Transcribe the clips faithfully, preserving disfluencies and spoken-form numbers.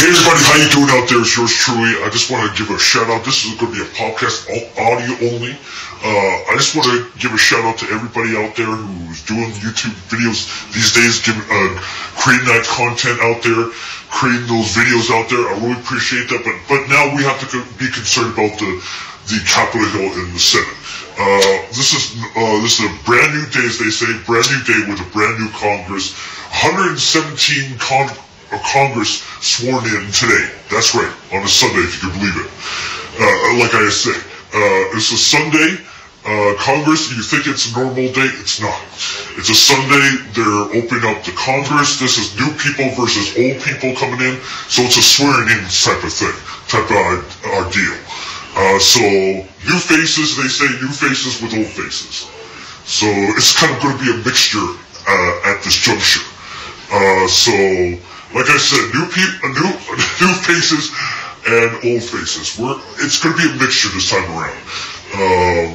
Hey everybody, how you doing out there? It's yours truly. I just want to give a shout out. This is going to be a podcast, audio only. Uh, I just want to give a shout out to everybody out there who's doing YouTube videos these days, giving, uh, creating that content out there, creating those videos out there. I really appreciate that. But but now we have to be concerned about the the Capitol Hill and the Senate. Uh, this is uh, this is a brand new day, as they say, brand new day with a brand new Congress. one hundred seventeen con- uh, Congress sworn in today. That's right, on a Sunday, if you can believe it. Uh, like I say, uh, it's a Sunday. Uh, Congress, you think it's a normal day? It's not. It's a Sunday. They're opening up the Congress. This is new people versus old people coming in. So it's a swearing in type of thing, type of uh, deal. Uh, so new faces, they say new faces with old faces. So it's kind of going to be a mixture uh, at this juncture. Uh, so, like I said, new people, new new faces and old faces. We're it's going to be a mixture this time around. Um,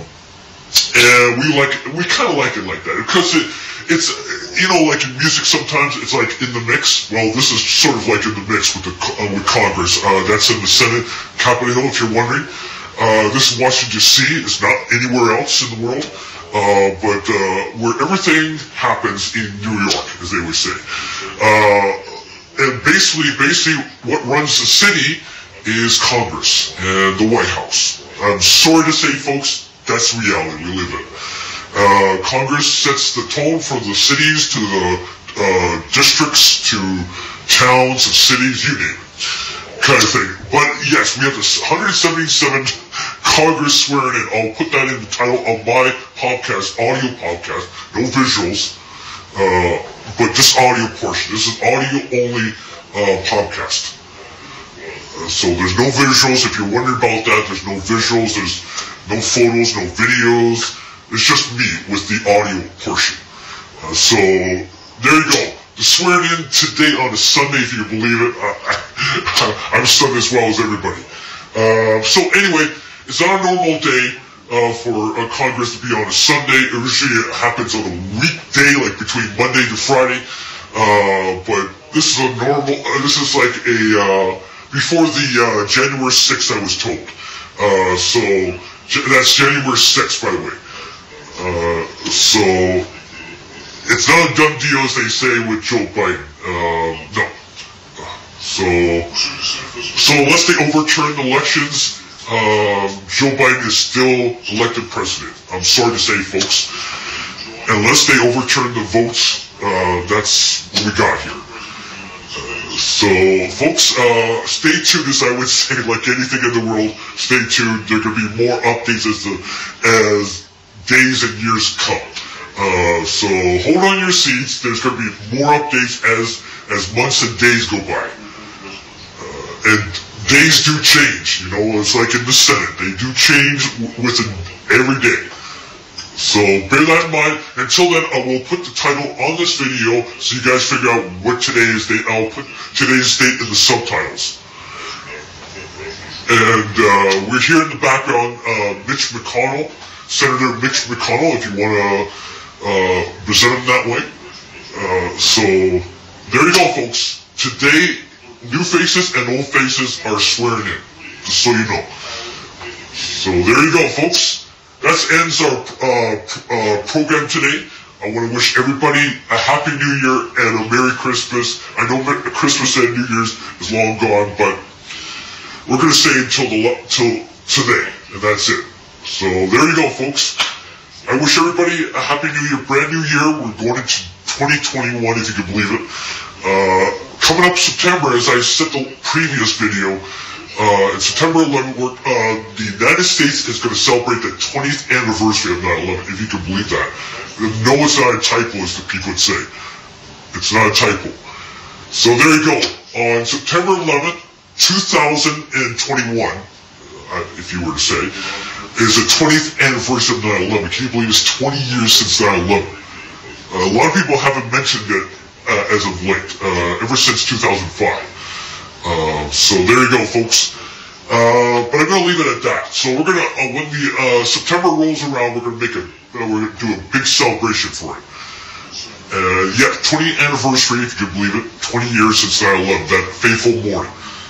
and we like we kind of like it like that because it it's you know like in music sometimes it's like in the mix. Well, this is sort of like in the mix with the uh, with Congress. Uh, that's in the Senate, Capitol Hill, if you're wondering. Uh, this is Washington, D C It's not anywhere else in the world, uh, but uh, where everything happens in New York, as they would say. Uh, and basically, basically, what runs the city is Congress and the White House. I'm sorry to say, folks, that's reality we live in. Uh, Congress sets the tone for the cities to the uh, districts to towns and cities, you name it, kind of thing. But yes, we have the one hundred seventy-seven Congress swearing in. I'll put that in the title of my podcast, audio podcast, no visuals, uh, but just audio portion. This is audio only uh, podcast. Uh, so there's no visuals. If you're wondering about that, there's no visuals, there's no photos, no videos. It's just me with the audio portion. Uh, so there you go. The swearing in today on a Sunday, if you can believe it. I, I, I'm stunned as well as everybody. Uh, so anyway, it's not a normal day uh, for uh, Congress to be on a Sunday. It usually happens on a weekday, like between Monday to Friday. Uh, but this is a normal. Uh, this is like a uh, before the uh, January sixth, I was told. Uh, so that's January sixth, by the way. Uh, so it's not a done deal, as they say, with Joe Biden. Uh, no. So, so unless they overturn the elections, um, Joe Biden is still elected president. I'm sorry to say, folks. Unless they overturn the votes, uh, that's what we got here. Uh, so, folks, uh, stay tuned, as I would say, like anything in the world, stay tuned. There could be more updates as the, as days and years come. Uh, so hold on your seats. There's going to be more updates as as months and days go by. Uh, and days do change, you know, it's like in the Senate. They do change w- within every day. So bear that in mind. Until then, I will put the title on this video so you guys figure out what today's date. I'll put today's date in the subtitles. And uh, we're here in the background, uh, Mitch McConnell, Senator Mitch McConnell, if you want to Uh, present them that way. Uh, so there you go, folks. Today, new faces and old faces are swearing in, just so you know. So there you go, folks. That ends our uh, uh, program today. I want to wish everybody a Happy New Year and a Merry Christmas. I know Christmas and New Year's is long gone, but we're going to say until the till today, and that's it. So there you go, folks. I wish everybody a Happy New Year, brand new year. We're going into twenty twenty-one, if you can believe it. Uh, coming up September, as I said the previous video, uh, on September eleventh, we're, uh, the United States is going to celebrate the twentieth anniversary of nine eleven, if you can believe that. No, it's not a typo, as the people would say. It's not a typo. So there you go. On September eleventh, two thousand twenty-one, uh, if you were to say, is the twentieth anniversary of nine eleven. Can you believe it's twenty years since nine eleven? Uh, a lot of people haven't mentioned it uh, as of late, uh, ever since two thousand five. Uh, so there you go, folks. Uh, but I'm going to leave it at that. So we're going to, uh, when the uh, September rolls around, we're going to make a, uh, we're going to do a big celebration for it. Uh, yeah, twentieth anniversary, if you can believe it, twenty years since nine eleven, that fateful morning.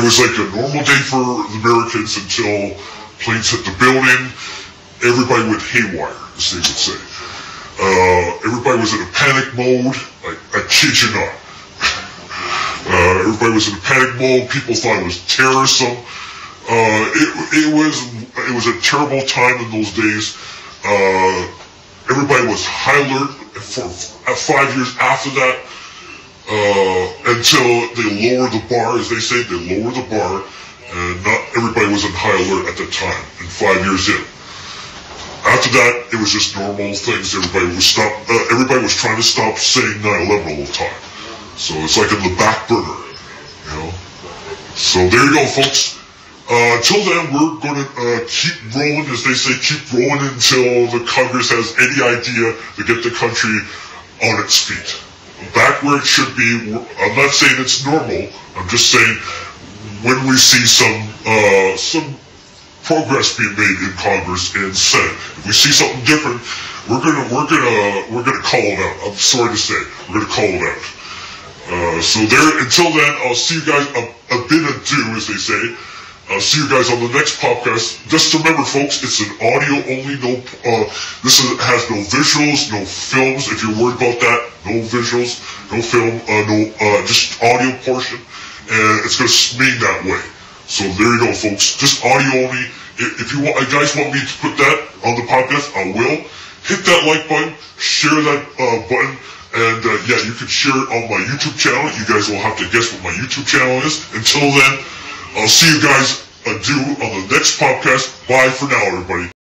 it was like a normal day for the Americans until planes hit the building. Everybody went haywire, as they would say. Uh, everybody was in a panic mode. I, I kid you not. Uh, everybody was in a panic mode. People thought it was terrorism. Uh, it, it was it was a terrible time in those days. Uh, everybody was high alert for uh, five years after that, uh, until they lowered the bar, as they say. They lowered the bar, and not everybody was on high alert at the time. And five years in, after that, it was just normal things. Everybody was stop. Uh, everybody was trying to stop saying nine eleven all the time. So it's like in the back burner, you know. So there you go, folks. Uh, until then, we're going to uh, keep rolling, as they say, keep rolling until the Congress has any idea to get the country on its feet. Back where it should be. I'm not saying it's normal. I'm just saying when we see some uh, some progress being made in Congress and Senate, if we see something different, we're gonna we're gonna we're gonna call it out. I'm sorry to say, we're gonna call it out. Uh, so there. Until then, I'll see you guys a, a bit ado, as they say. I'll see you guys on the next podcast. Just remember, folks, it's an audio only. No, uh, this is, has no visuals, no films. If you're worried about that, no visuals, no film, uh, no, uh, just audio portion, and it's going to remain that way. So there you go, folks. Just audio only. If, if you want, guys want me to put that on the podcast, I will. Hit that like button, share that uh, button, and uh, yeah, you can share it on my YouTube channel. You guys will have to guess what my YouTube channel is. Until then, I'll see you guys uh, do on the next podcast. Bye for now, everybody.